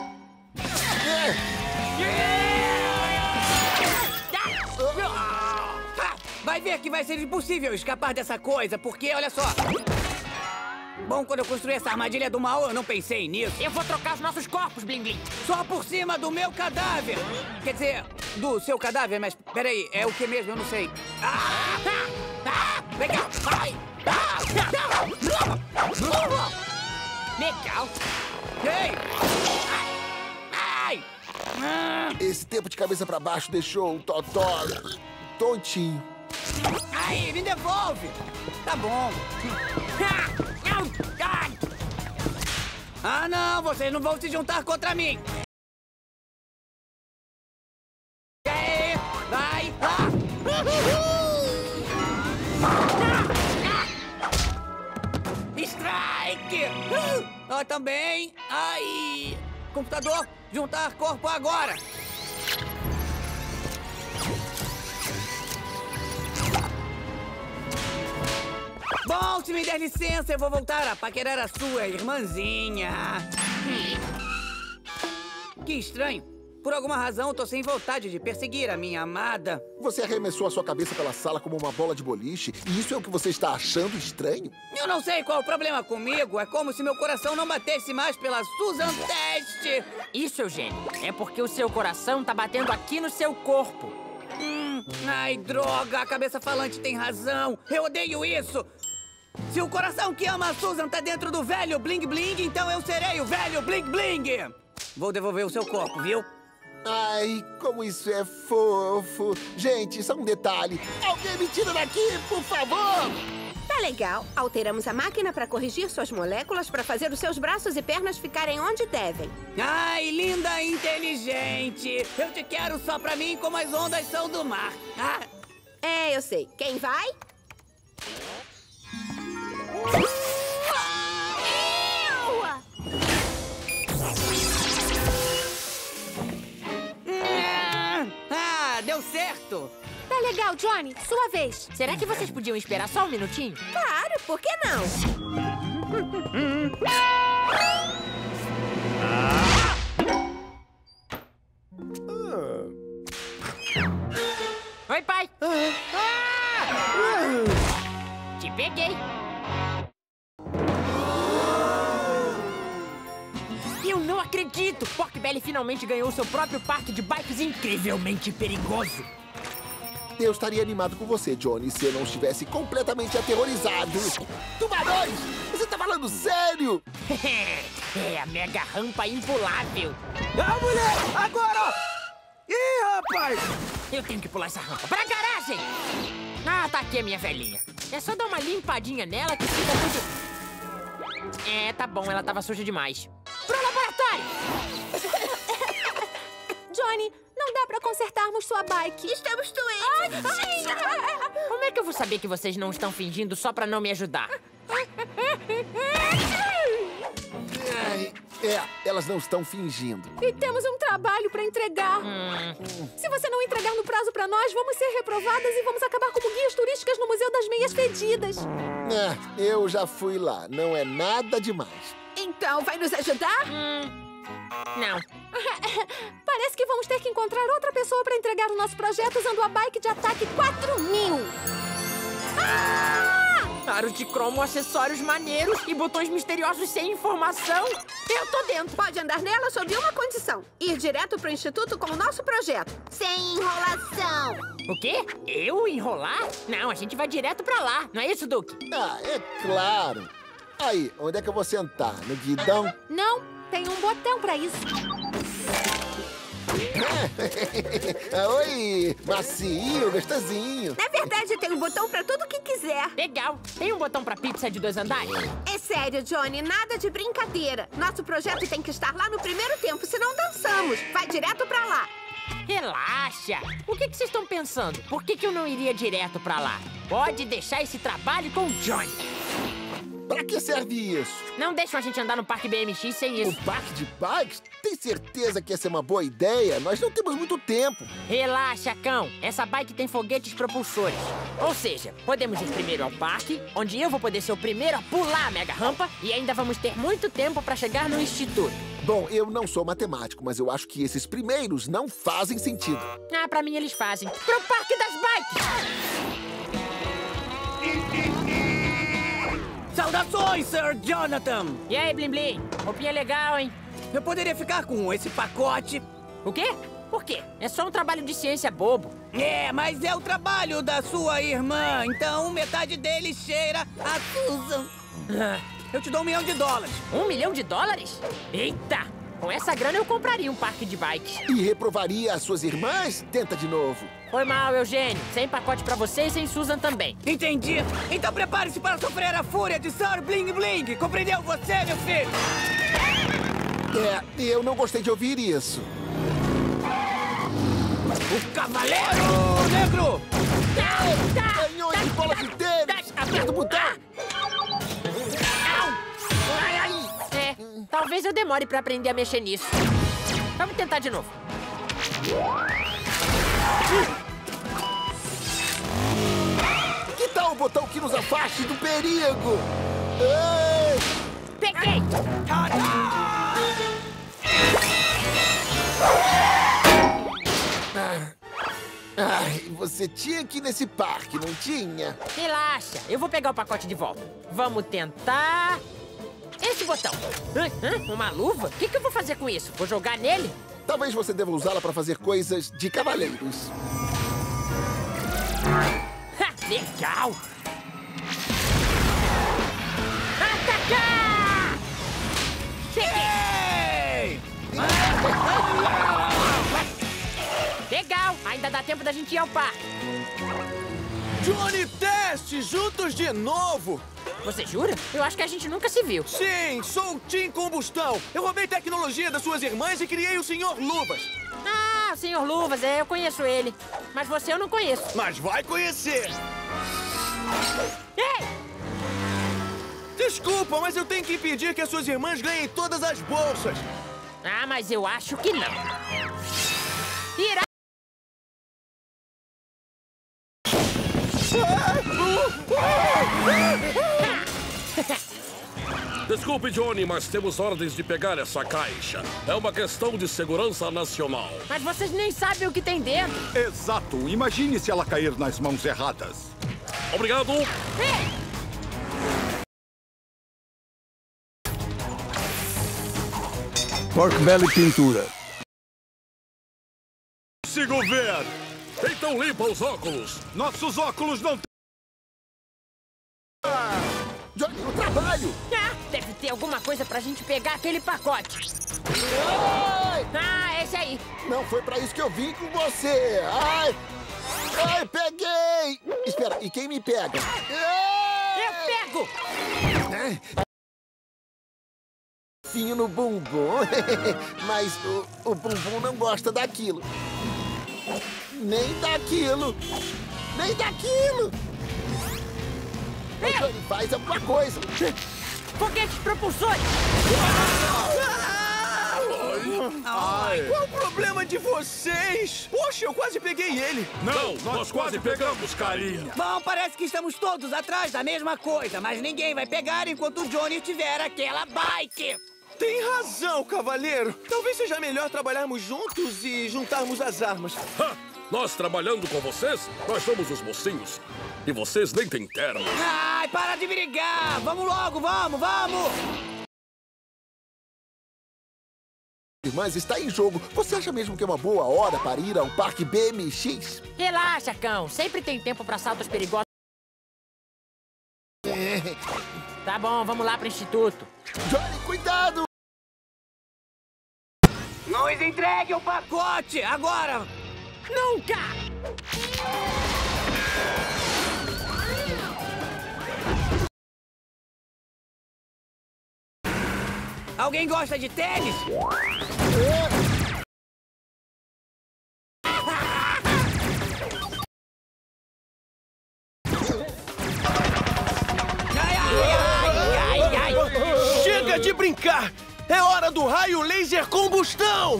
Vai ver que vai ser impossível escapar dessa coisa, porque, olha só... Bom, quando eu construí essa armadilha do mal, eu não pensei nisso. Eu vou trocar os nossos corpos, Bling Bling. Só por cima do meu cadáver. Quer dizer, do seu cadáver, mas peraí, é o que mesmo? Eu não sei. Legal, vai! Legal. Ei! Ai! Esse tempo de cabeça pra baixo deixou o Totó tontinho. Aí, me devolve! Tá bom. Ah, não! Vocês não vão se juntar contra mim! Aí, vai! Strike! Também! Ai! Computador, juntar corpo agora! Bom, se me der licença, eu vou voltar a paquerar a sua irmãzinha. Que estranho. Por alguma razão, eu tô sem vontade de perseguir a minha amada. Você arremessou a sua cabeça pela sala como uma bola de boliche, e isso é o que você está achando estranho? Eu não sei qual é o problema comigo. É como se meu coração não batesse mais pela Susan Teste. Isso, Eugênio, é porque o seu coração tá batendo aqui no seu corpo. Ai, droga, a cabeça falante tem razão. Eu odeio isso. Se o coração que ama a Susan tá dentro do velho Bling Bling, então eu serei o velho Bling Bling. Vou devolver o seu corpo, viu? Ai, como isso é fofo. Gente, só um detalhe. Alguém me tira daqui, por favor! Tá legal. Alteramos a máquina para corrigir suas moléculas para fazer os seus braços e pernas ficarem onde devem. Ai, linda e inteligente. Eu te quero só pra mim como as ondas são do mar. Ah. É, eu sei. Quem vai? Deu certo! Tá legal, Johnny. Sua vez. Será que vocês podiam esperar só um minutinho? Claro, por que não? Oi, pai! Te peguei! Eu não acredito! Pork Belly finalmente ganhou seu próprio parque de bikes incrivelmente perigoso! Eu estaria animado com você, Johnny, se eu não estivesse completamente aterrorizado. Tubarões! Você tá falando sério? É a mega rampa impulável! Ah, mulher! Agora! Ih, rapaz! Eu tenho que pular essa rampa pra garagem! Ah, tá aqui a minha velhinha. É só dar uma limpadinha nela que fica tudo... É, tá bom, ela tava suja demais. Pro laboratório! Johnny, não dá pra consertarmos sua bike. Estamos doentes. Como é que eu vou saber que vocês não estão fingindo só pra não me ajudar? Ai, elas não estão fingindo. E temos um trabalho pra entregar. Se você não entregar no prazo pra nós, vamos ser reprovadas e vamos acabar como guias turísticas no Museu das Meias Fedidas. Eu já fui lá. Não é nada demais. Então, vai nos ajudar? Não. Parece que vamos ter que encontrar outra pessoa pra entregar o nosso projeto usando a bike de ataque 4000. Aros de cromo, acessórios maneiros e botões misteriosos sem informação. Eu tô dentro. Pode andar nela sob uma condição. Ir direto pro Instituto com o nosso projeto. Sem enrolação. O quê? Eu enrolar? Não, a gente vai direto pra lá. Não é isso, Duke? É claro. Aí, onde é que eu vou sentar? No guidão? Não, tem um botão pra isso. Oi, macio, gostosinho. Na verdade, tem um botão pra tudo que quiser. Legal. Tem um botão pra pizza de 2 andares? É sério, Johnny, nada de brincadeira. Nosso projeto tem que estar lá no primeiro tempo, senão dançamos. Vai direto pra lá. Relaxa. O que vocês estão pensando? Por que eu não iria direto pra lá? Pode deixar esse trabalho com o Johnny. Pra que serve isso? Não deixam a gente andar no Parque BMX sem isso. Um parque de bikes? Tem certeza que essa é uma boa ideia? Nós não temos muito tempo. Relaxa, cão. Essa bike tem foguetes propulsores. Ou seja, podemos ir primeiro ao parque, onde eu vou poder ser o primeiro a pular a mega rampa, e ainda vamos ter muito tempo pra chegar no instituto. Bom, eu não sou matemático, mas eu acho que esses primeiros não fazem sentido. Ah, pra mim eles fazem. Pro Parque das Bikes! Saudações, Sir Jonathan! E aí, Blim Blim? Roupinha legal, hein? Eu poderia ficar com esse pacote? O quê? Por quê? É só um trabalho de ciência bobo. É, mas é o trabalho da sua irmã, então metade dele cheira a Susan. Eu te dou $1 milhão. $1 milhão? Eita! Com essa grana eu compraria um parque de bikes. E reprovaria as suas irmãs? Tenta de novo. Foi mal, Eugênio. Sem pacote pra você e sem Susan também. Entendi. Então prepare-se para sofrer a fúria de Sir Bling Bling. Compreendeu você, meu filho? Eu não gostei de ouvir isso. O Cavaleiro Negro! Canhões de bola de tênis! Aperta o botão! Talvez eu demore pra aprender a mexer nisso. Vamos tentar de novo. Que tal o botão que nos afaste do perigo? Peguei! Você tinha que ir nesse parque, não tinha? Relaxa, eu vou pegar o pacote de volta. Vamos tentar... esse botão. Uma luva? O que eu vou fazer com isso? Vou jogar nele? Talvez você deva usá-la para fazer coisas de cavaleiros. Legal! Atacar! Cheguei! tempo da gente ir ao parque. Johnny Test, juntos de novo! Você jura? Eu acho que a gente nunca se viu. Sim, sou o Team Combustão. Eu roubei tecnologia das suas irmãs e criei o Sr. Luvas. Ah, o Sr. Luvas, eu conheço ele. Mas você eu não conheço. Mas vai conhecer. Ei! Desculpa, mas eu tenho que impedir que as suas irmãs ganhem todas as bolsas. Ah, mas eu acho que não. Irá! Desculpe, Johnny, mas temos ordens de pegar essa caixa. É uma questão de segurança nacional. Mas vocês nem sabem o que tem dentro. Exato. Imagine se ela cair nas mãos erradas. Obrigado. Ei! Pork Belly Pintura. Consigo ver. Então limpa os óculos. Nossos óculos não têm... Johnny, no trabalho! Ah, deve ter alguma coisa pra gente pegar aquele pacote. Ai! Ah, esse aí. Não foi pra isso que eu vim com você! Ai! Ai, peguei! Espera, e quem me pega? Eu pego! Finho no bumbum. Mas o bumbum não gosta daquilo. Nem daquilo. Nem daquilo. Ô, Johnny, faz alguma coisa. Foguetes propulsores! Ai, qual o problema de vocês? Poxa, eu quase peguei ele. Não, nós quase pegamos, carinha. Bom, parece que estamos todos atrás da mesma coisa, mas ninguém vai pegar enquanto o Johnny tiver aquela bike. Tem razão, cavaleiro. Talvez seja melhor trabalharmos juntos e juntarmos as armas. Ha! Nós trabalhando com vocês, nós somos os mocinhos. E vocês nem têm terno. Ai, para de brigar! Vamos logo, vamos! Mas está em jogo. Você acha mesmo que é uma boa hora para ir ao Parque BMX? Relaxa, cão. Sempre tem tempo pra saltos perigosos. Tá bom, vamos lá pro instituto. Johnny, cuidado! Nos entregue o pacote, agora! Nunca! Alguém gosta de tênis? Chega de brincar! É hora do raio laser combustão!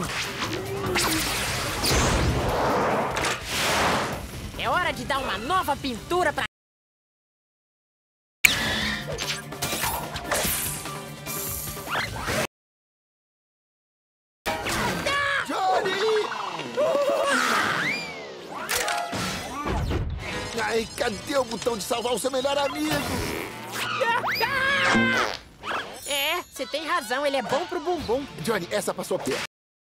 É hora de dar uma nova pintura pra... Ai, cadê o botão de salvar o seu melhor amigo? É, você tem razão, ele é bom pro bumbum. Johnny, essa passou perto.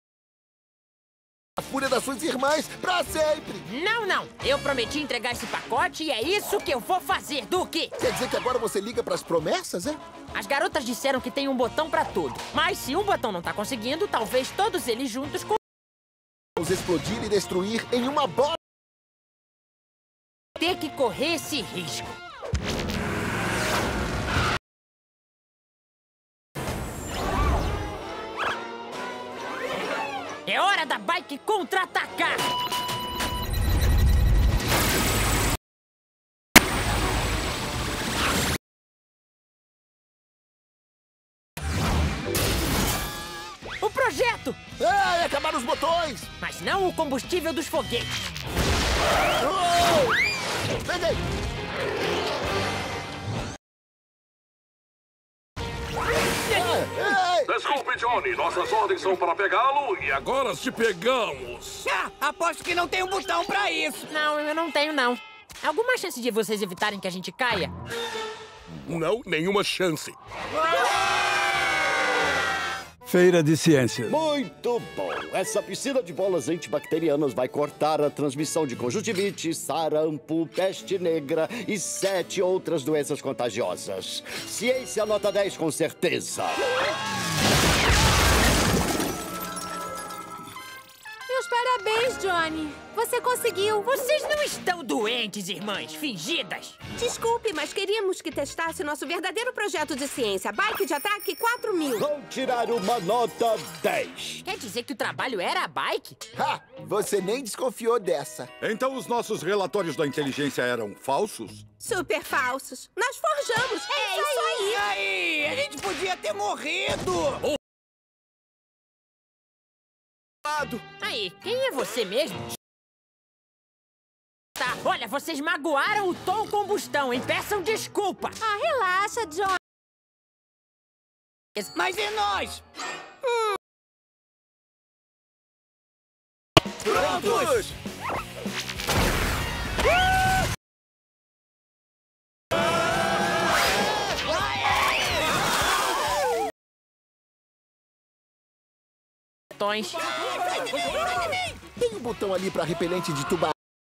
A fúria das suas irmãs pra sempre! Não. Eu prometi entregar esse pacote e é isso que eu vou fazer, Duque. Quer dizer que agora você liga pras promessas, é? As garotas disseram que tem um botão pra tudo. Mas se um botão não tá conseguindo, talvez todos eles juntos... Vamos explodir e destruir em uma bola. Ter que correr esse risco. É hora da bike contra-atacar! O projeto! Ai, acabaram os botões! Mas não o combustível dos foguetes. Oh! Peguei! Desculpe, Johnny. Nossas ordens são para pegá-lo e agora te pegamos. Aposto que não tem um botão pra isso. Não, eu não tenho, não. Alguma chance de vocês evitarem que a gente caia? Não, nenhuma chance. Feira de Ciências. Muito bom! Essa piscina de bolas antibacterianas vai cortar a transmissão de conjuntivite, sarampo, peste negra e 7 outras doenças contagiosas. Ciência nota 10 com certeza. Meus parabéns, Parabéns, Johnny. Você conseguiu. Vocês não estão doentes, irmãs fingidas. Desculpe, mas queríamos que testasse nosso verdadeiro projeto de ciência. Bike de ataque 4.000. Vou tirar uma nota 10. Quer dizer que o trabalho era a bike? Ha! Você nem desconfiou dessa. Então os nossos relatórios da inteligência eram falsos? Super falsos. Nós forjamos. É isso aí. Aí, a gente podia ter morrido. Aí, quem é você mesmo? Tá, olha, vocês magoaram o Tom Combustão, hein? Peçam desculpa. Ah, relaxa, Johnny. Mas e nós? Prontos! Tons. Tem um botão ali para repelente de tubarão.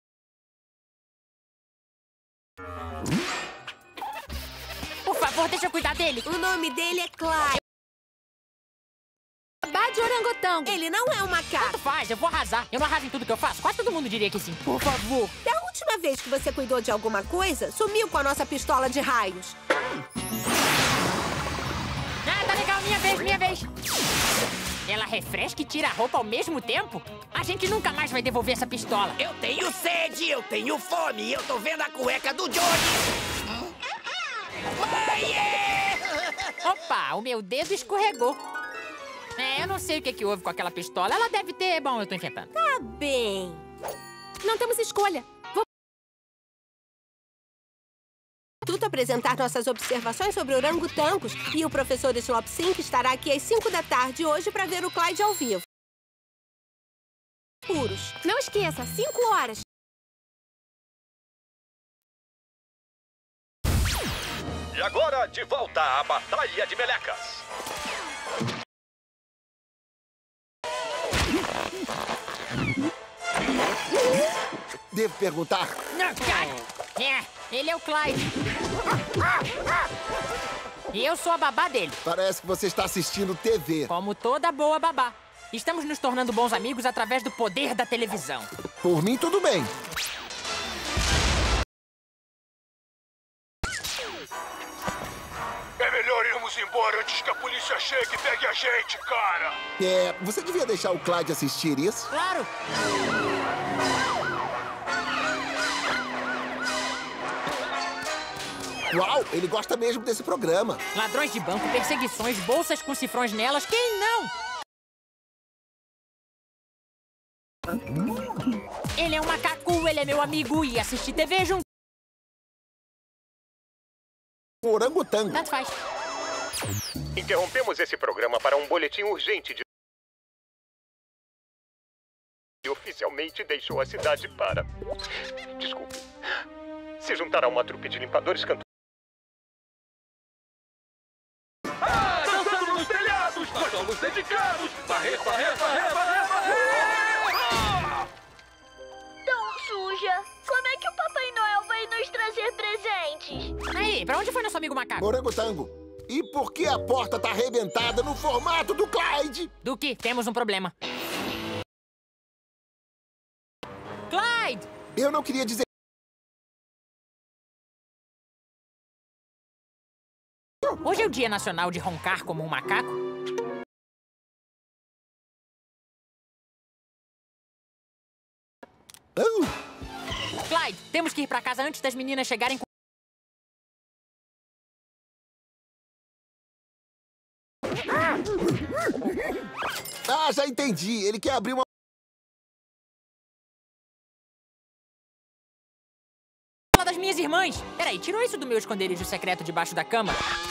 Por favor, deixa eu cuidar dele. O nome dele é Clyde. Babá de orangotango. Ele não é um macaco. Tanto faz, eu vou arrasar. Eu não arraso em tudo que eu faço. Quase todo mundo diria que sim. Por favor. Da última vez que você cuidou de alguma coisa, sumiu com a nossa pistola de raios. Ah, tá legal. Minha vez, minha vez. Ela refresca e tira a roupa ao mesmo tempo? A gente nunca mais vai devolver essa pistola. Eu tenho sede, eu tenho fome e eu tô vendo a cueca do Johnny. Opa, o meu dedo escorregou. Eu não sei o que houve com aquela pistola. Ela deve ter... Bom, eu tô inventando. Tá bem. Não temos escolha. Tudo apresentar nossas observações sobre orangotangos e o professor Slopsink estará aqui às 5 da tarde hoje para ver o Clyde ao vivo. Puros. Não esqueça, 5 horas. E agora, de volta à Batalha de Melecas. Devo perguntar? Não, ele é o Clyde. E eu sou a babá dele. Parece que você está assistindo TV. Como toda boa babá. Estamos nos tornando bons amigos através do poder da televisão. Por mim, tudo bem. É melhor irmos embora antes que a polícia chegue e pegue a gente, cara. Você devia deixar o Clyde assistir isso? Claro. Uau, ele gosta mesmo desse programa. Ladrões de banco, perseguições, bolsas com cifrões nelas, quem não? Ele é um macaco, ele é meu amigo e assistir TV junto. Orangotango. Tanto faz. Interrompemos esse programa para um boletim urgente de... E oficialmente deixou a cidade para... Desculpe. Se juntar a uma trupe de limpadores cantores... Dançando nos telhados! Nós somos dedicados! Varrer, varrer, varrer, varrer, varrer! Tão suja! Como é que o Papai Noel vai nos trazer presentes? Aí, pra onde foi nosso amigo macaco? Orangotango. E por que a porta tá arrebentada no formato do Clyde? Do que? Temos um problema. Clyde! Eu não queria dizer... Hoje é o Dia Nacional de Roncar como um macaco. Clyde, temos que ir pra casa antes das meninas chegarem com... Ah, já entendi. Ele quer abrir uma... das minhas irmãs. Peraí, tirou isso do meu esconderijo secreto debaixo da cama?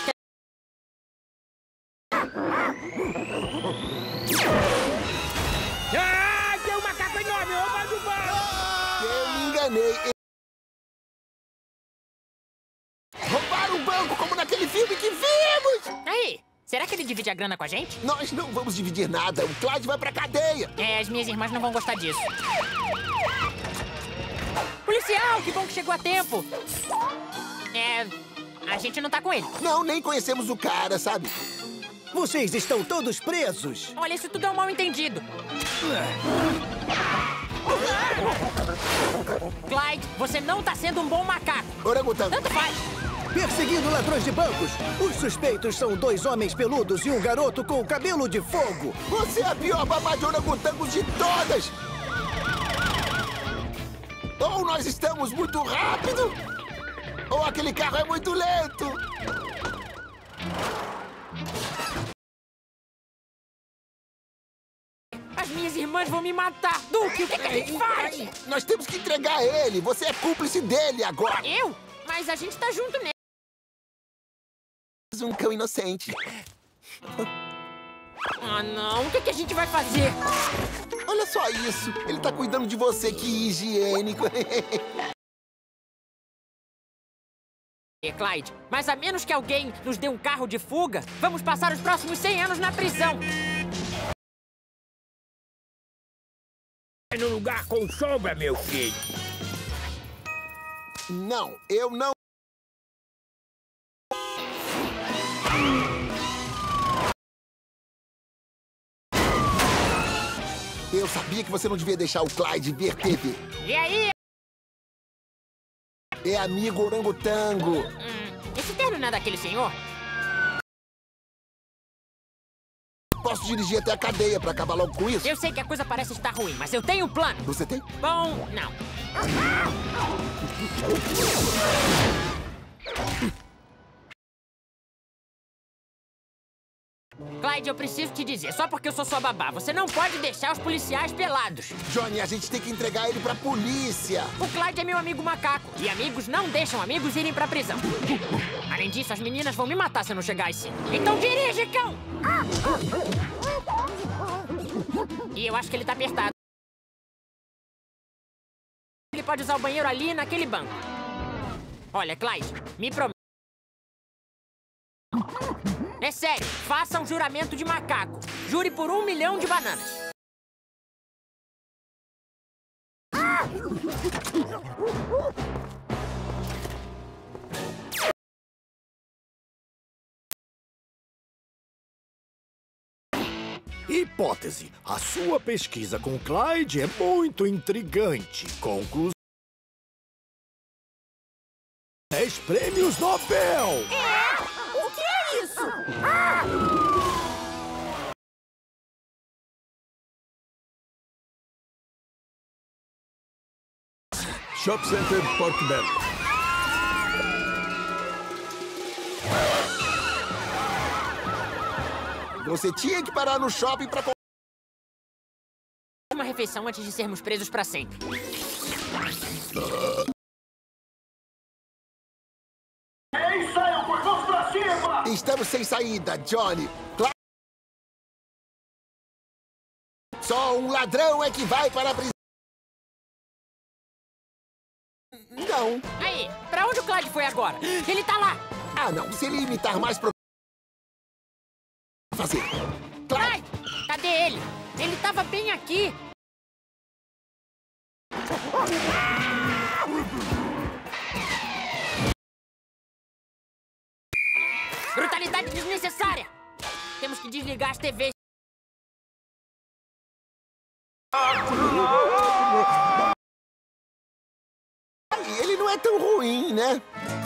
Ah, tem um macaco enorme! Oba do banco! Eu me enganei. Roubaram o banco como naquele filme que vimos! Aí, será que ele divide a grana com a gente? Nós não vamos dividir nada. O Clyde vai pra cadeia. As minhas irmãs não vão gostar disso. Policial, que bom que chegou a tempo. A gente não tá com ele. Não, nem conhecemos o cara, sabe? Vocês estão todos presos. Olha, isso tudo é um mal entendido. Clyde, você não tá sendo um bom macaco. Orangotango. Tanto faz. Perseguindo ladrões de bancos. Os suspeitos são 2 homens peludos e um garoto com cabelo de fogo. Você é a pior babá de orangotangos de todas! Ou nós estamos muito rápido, ou aquele carro é muito lento. As minhas irmãs vão me matar. Duke, o que a gente faz? Nós temos que entregar ele. Você é cúmplice dele agora. Eu? Mas a gente tá junto nele. Um cão inocente. Ah, não. O que a gente vai fazer? Olha só isso. Ele tá cuidando de você. Que higiênico. Clyde, mas a menos que alguém nos dê um carro de fuga, vamos passar os próximos 100 anos na prisão. No lugar com sombra, meu filho. Não, eu não. Eu sabia que você não devia deixar o Clyde ver TV. E aí? É amigo orangotango. Esse terno não é daquele senhor? Posso dirigir até a cadeia pra acabar logo com isso? Eu sei que a coisa parece estar ruim, mas eu tenho um plano. Você tem? Bom, não. Clyde, eu preciso te dizer, só porque eu sou sua babá, você não pode deixar os policiais pelados. Johnny, a gente tem que entregar ele pra polícia. O Clyde é meu amigo macaco, e amigos não deixam amigos irem pra prisão. Além disso, as meninas vão me matar se eu não chegar às 5. Então dirige, cão! E eu acho que ele tá apertado. Ele pode usar o banheiro ali naquele banco. Olha, Clyde, me promete. É sério, faça um juramento de macaco. Jure por 1 milhão de bananas. Hipótese. A sua pesquisa com Clyde é muito intrigante. Conclusão. 10 prêmios Nobel! O que é isso? Shop Center Porto Belo. Você tinha que parar no shopping pra... Uma refeição antes de sermos presos pra sempre. Ei, saiam por mãos pra cima! Estamos sem saída, Johnny. Só um ladrão é que vai para a prisão. Não. Aí, pra onde o Clyde foi agora? Ele tá lá. Ah, não. Se ele imitar mais... fazer. Clyde, cadê ele? Ele tava bem aqui. Brutalidade desnecessária. Temos que desligar as TVs. Ele não é tão ruim, né?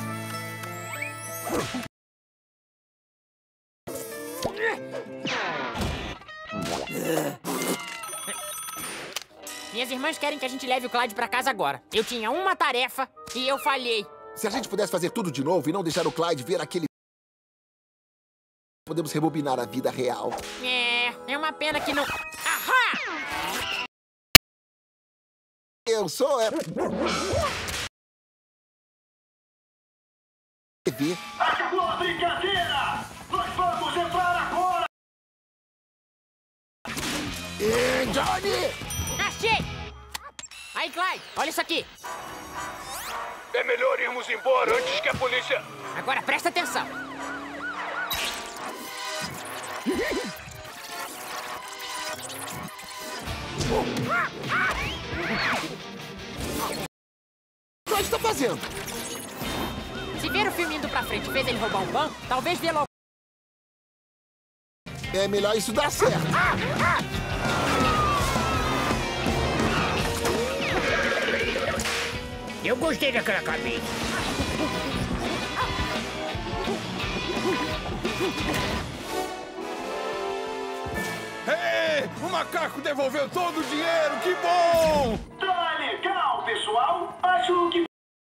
Minhas irmãs querem que a gente leve o Clyde pra casa agora. Eu tinha uma tarefa e eu falhei. Se a gente pudesse fazer tudo de novo e não deixar o Clyde ver aquele... podemos rebobinar a vida real. É uma pena que não... Ahá! Eu sou... Acabou a brincadeira! Nós vamos entrar agora! Johnny! Achei! Aí, Clyde, olha isso aqui. É melhor irmos embora antes que a polícia... Agora presta atenção. O que você está fazendo? Se ver o filme indo pra frente fez ele roubar um banco, talvez vê logo... É melhor isso dar certo. Eu gostei daquela cabeça. Ei, o macaco devolveu todo o dinheiro, que bom! Tá legal, pessoal. Acho que...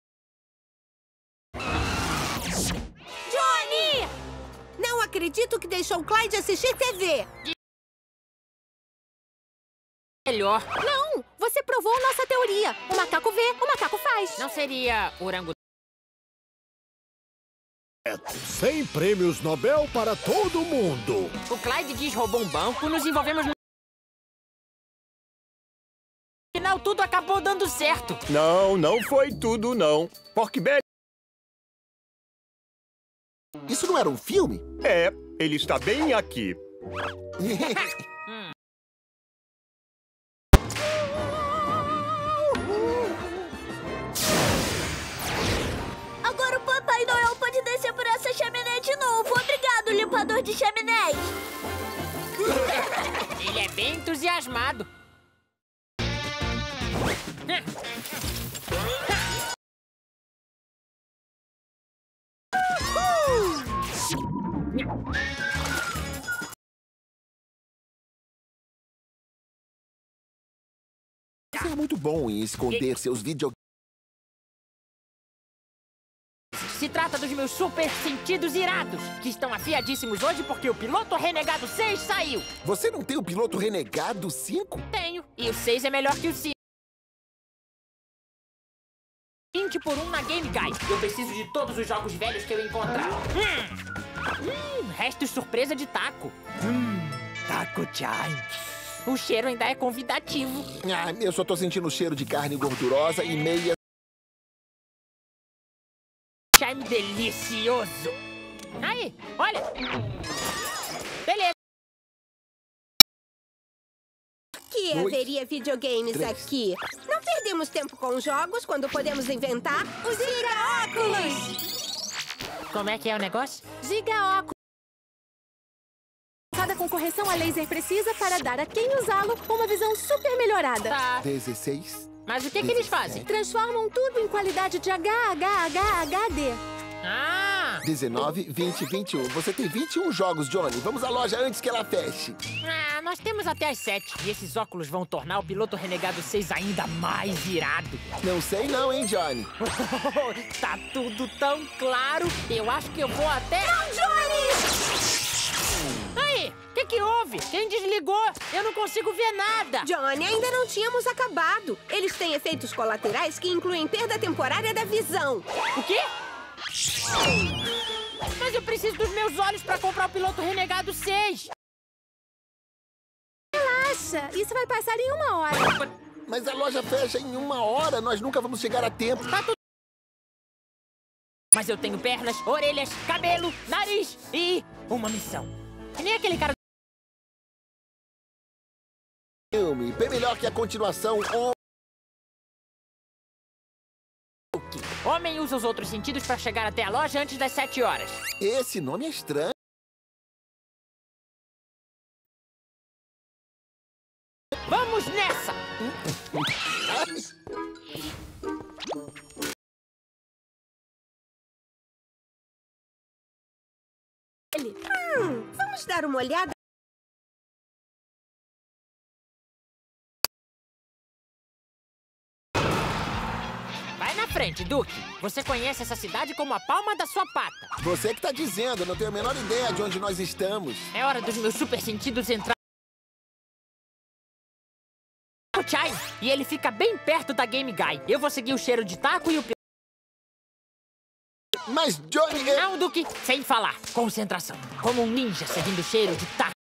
Johnny! Não acredito que deixou o Clyde assistir TV. Melhor. Não, você provou nossa teoria. O macaco vê, o macaco faz. Não seria orangotango? 100 prêmios Nobel para todo mundo. O Clyde diz roubou um banco, nos envolvemos no... No final, tudo acabou dando certo. Não, não foi tudo, não. Porkbelly... Isso não era um filme? É, ele está bem aqui. Agora o Papai Noel pode descer por essa chaminé de novo. Obrigado, limpador de chaminés. Ele é bem entusiasmado. Você é muito bom em esconder seus videogames. Se trata dos meus super sentidos irados, que estão afiadíssimos hoje porque o piloto renegado 6 saiu. Você não tem o piloto renegado 5? Tenho. E o 6 é melhor que o 5. 20 por 1 na Game Guy. Eu preciso de todos os jogos velhos que eu encontrar. Restos surpresa de taco. Taco time. O cheiro ainda é convidativo. Ah, eu só tô sentindo o cheiro de carne gordurosa e meia... Time delicioso. Aí, olha. Beleza. Que haveria videogames aqui? Não perdemos tempo com jogos quando podemos inventar os Giga Óculos! Como é que é o negócio? Giga Óculos. Com correção a laser precisa para dar a quem usá-lo uma visão super melhorada. Tá. 16. Mas o que eles fazem? Transformam tudo em qualidade de HD. Ah! 19, 20, 21. Você tem 21 jogos, Johnny. Vamos à loja antes que ela feche. Ah, nós temos até as 7. E esses óculos vão tornar o piloto renegado 6 ainda mais irado. Não sei não, hein, Johnny? Tá tudo tão claro. Eu acho que eu vou até... Não, Johnny! Aí, o que houve? Quem desligou? Eu não consigo ver nada. Johnny, ainda não tínhamos acabado. Eles têm efeitos colaterais que incluem perda temporária da visão. O quê? Mas eu preciso dos meus olhos pra comprar o piloto renegado 6. Relaxa, isso vai passar em 1 hora. Mas a loja fecha em 1 hora. Nós nunca vamos chegar a tempo. Tá tudo... Mas eu tenho pernas, orelhas, cabelo, nariz e uma missão. Que nem aquele cara... Filme, bem melhor que a continuação. Homem usa os outros sentidos para chegar até a loja antes das 7 horas. Esse nome é estranho. Vamos nessa! Vamos dar uma olhada. Vai na frente, Duke. Você conhece essa cidade como a palma da sua pata. Você que tá dizendo, eu não tenho a menor ideia de onde nós estamos. É hora dos meus super sentidos entrar. O Chai, e ele fica bem perto da Game Guy. Eu vou seguir o cheiro de taco e o... Mas, Johnny... Não, Duke, sem falar. Concentração. Como um ninja seguindo o cheiro de taco.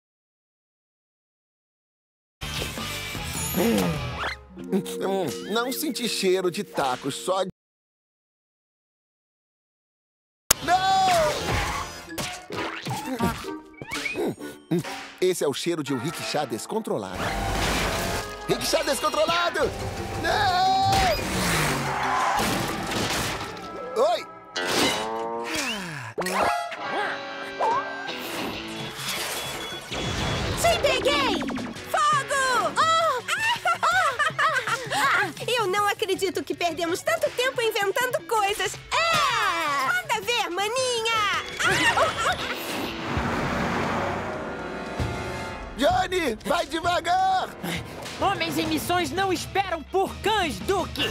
Não senti cheiro de tacos, só... Não! Esse é o cheiro de um rickshaw descontrolado. Rickshaw descontrolado! Não! Oi! Te peguei! Fogo! Eu não acredito que perdi perdemos tanto tempo inventando coisas. Manda ver, maninha! Johnny, vai devagar! Homens em missões não esperam por cães, Duke!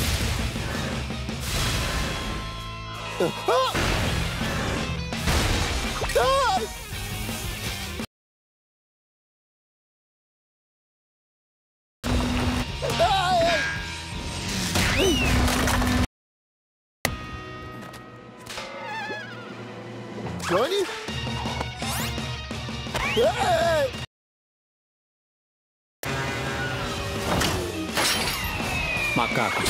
Johnny? Macacos.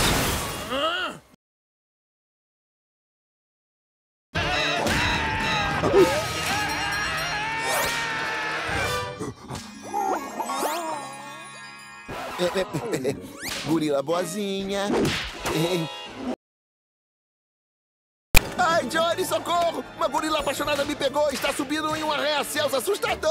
Gorila boazinha. Ai, Johnny, socorro! Uma gorila apaixonada me pegou e está subindo em um arranha-céus assustador.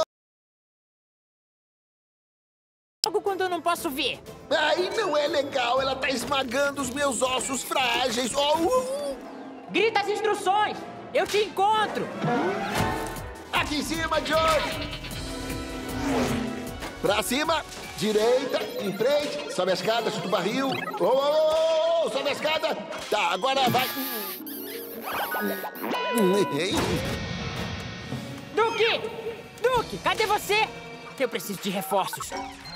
Logo quando eu não posso ver. Ai, não é legal. Ela tá esmagando os meus ossos frágeis. Grita as instruções. Eu te encontro. Aqui em cima, Johnny. Pra cima. Direita. Em frente. Sobe a escada, chuta o barril. Sobe a escada. Tá, agora vai. Duke, cadê você? Eu preciso de reforços.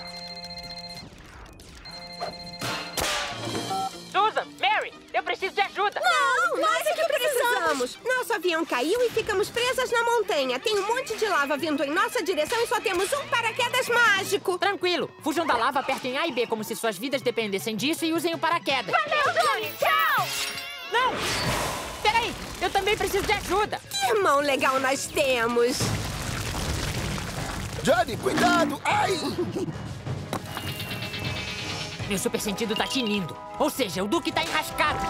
Susan, Mary, eu preciso de ajuda. Não, nós é que precisamos. Nosso avião caiu e ficamos presas na montanha. Tem um monte de lava vindo em nossa direção e só temos um paraquedas mágico. Tranquilo. Fujam da lava, apertem A e B como se suas vidas dependessem disso e usem o paraquedas. Valeu, Johnny. Tchau. Não! Peraí, eu também preciso de ajuda. Que irmão legal nós temos. Johnny, cuidado! Ai! Meu super sentido tá tinindo. Ou seja, o Duke tá enrascado.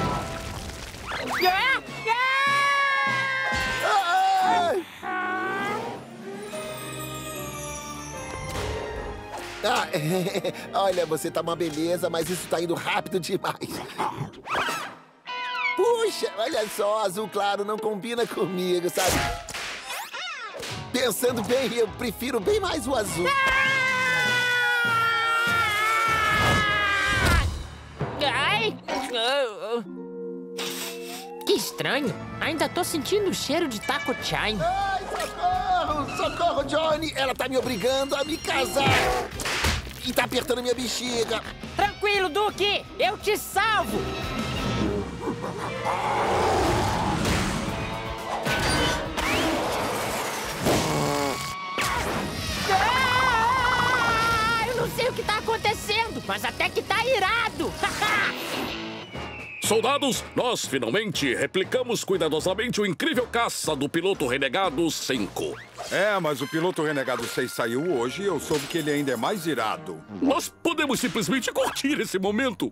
Olha, você tá uma beleza, mas isso tá indo rápido demais. Puxa, olha só, azul claro não combina comigo, sabe? Pensando bem, eu prefiro bem mais o azul. Ai! Que estranho. Ainda tô sentindo o cheiro de taco chime. Ai, socorro! Socorro, Johnny! Ela tá me obrigando a me casar. E tá apertando minha bexiga. Tranquilo, Duke! Eu te salvo! Eu não sei o que tá acontecendo, mas até que tá irado! Soldados, nós finalmente replicamos cuidadosamente o incrível caça do piloto renegado 5. Mas o piloto renegado 6 saiu hoje e eu soube que ele ainda é mais irado. Nós podemos simplesmente curtir esse momento.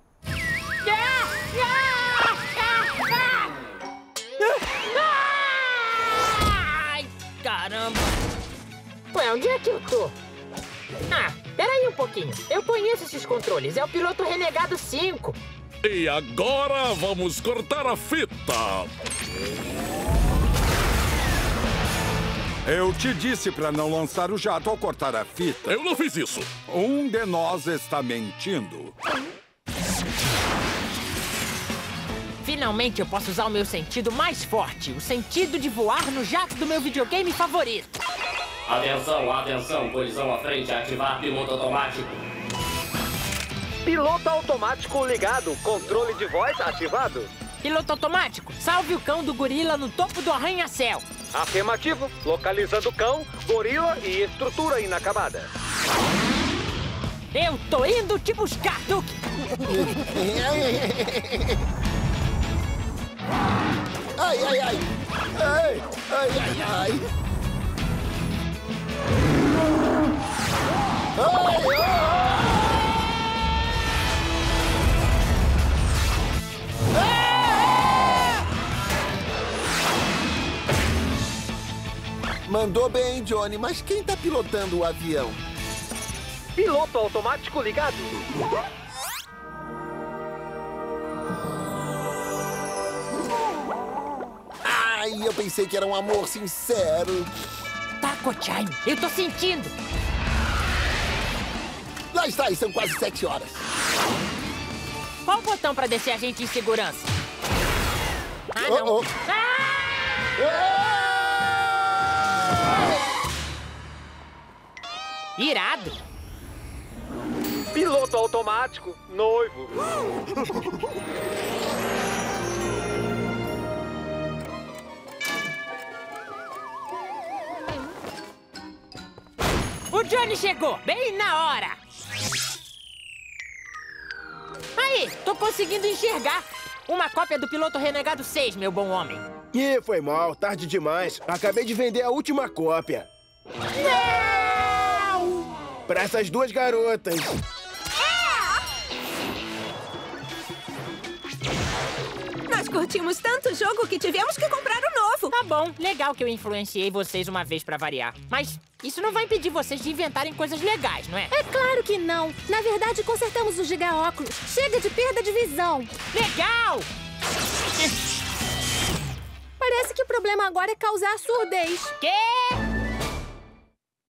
Ai, caramba! Ué, onde é que eu tô? Peraí um pouquinho. Eu conheço esses controles. É o piloto renegado 5. E agora vamos cortar a fita. Eu te disse pra não lançar o jato ao cortar a fita. Eu não fiz isso. Um de nós está mentindo. Finalmente eu posso usar o meu sentido mais forte. O sentido de voar no jato do meu videogame favorito. Atenção, atenção. Colisão à frente. Ativar piloto automático. Piloto automático ligado. Controle de voz ativado. Piloto automático, salve o cão do gorila no topo do arranha-céu. Afirmativo. Localizando cão, gorila e estrutura inacabada. Eu tô indo te buscar, Duke. Ai, ai, ai. Ai, ai, ai, ai. Ai, ai. Mandou bem, Johnny, mas quem tá pilotando o avião? Piloto automático ligado. eu pensei que era um amor sincero. Taco-chan, eu tô sentindo. Lá está, e são quase 7 horas. Qual o botão pra descer a gente em segurança? Ah, não. Irado. Piloto automático, noivo. O Johnny chegou, bem na hora. Aí, tô conseguindo enxergar. Uma cópia do Piloto Renegado 6, meu bom homem. Ih, foi mal, tarde demais. Acabei de vender a última cópia. Não! Pra essas duas garotas. Nós curtimos tanto o jogo que tivemos que comprar o novo. Tá bom, legal que eu influenciei vocês uma vez pra variar. Mas isso não vai impedir vocês de inventarem coisas legais, não é? É claro que não. Na verdade, consertamos o giga-óculos. Chega de perda de visão. Legal! Parece que o problema agora é causar surdez. Quê?